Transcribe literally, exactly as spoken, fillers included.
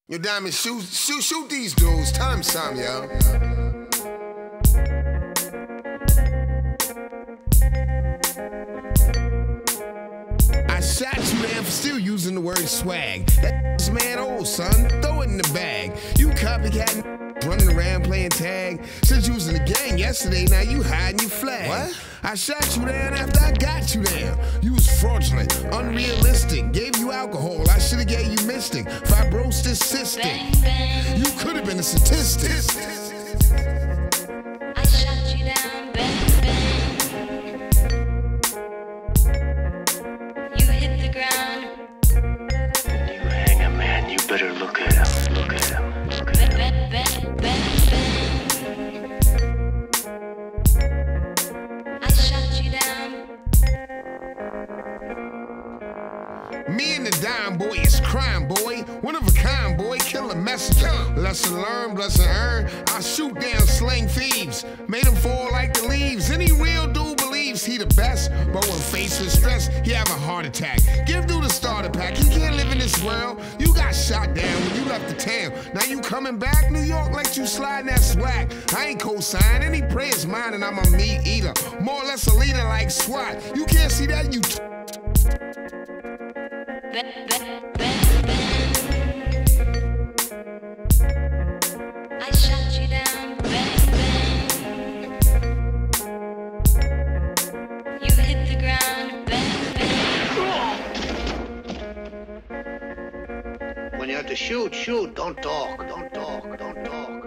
Yo, Dymond, shoot, shoot, shoot these dudes. Tell them something, yo. I shot you, man, for still using the word swag. That's man old, son. Throw it in the bag. You copycat running around playing tag. Since you was in the gang yesterday, now you hiding your flag. What? I shot you down after I got you down. You was fraudulent, unrealistic. Gave you alcohol, I should've gave you mystic. Fibrosis cystic. Bang, bang. You could've been a statistic. I shot you down, bang, bang. You hit the ground. You hang a man, you better look at him, look at him, look at him. Bang, bang, bang, bang. I shot you down. Me and the dime boy is crime, boy. One of a kind, boy. Kill a messenger. Lesson learned, blessing earned. I shoot down slang thieves. Made them fall like the leaves. Any real dude believes he the best, but when faced with stress, he have a heart attack. Give dude a starter pack. He can't live in this world. You got shot down when you left the town. Now you coming back? New York let you slide in that swag. I ain't co-sign. Any prayer's mine and I'm a meat eater. More or less a leader like SWAT. You can't see that, you t Bang, bang, bang, bang. I shot you down, bang, bang. You hit the ground, bang, bang. When you have to shoot, shoot. Don't talk. Don't talk. Don't talk.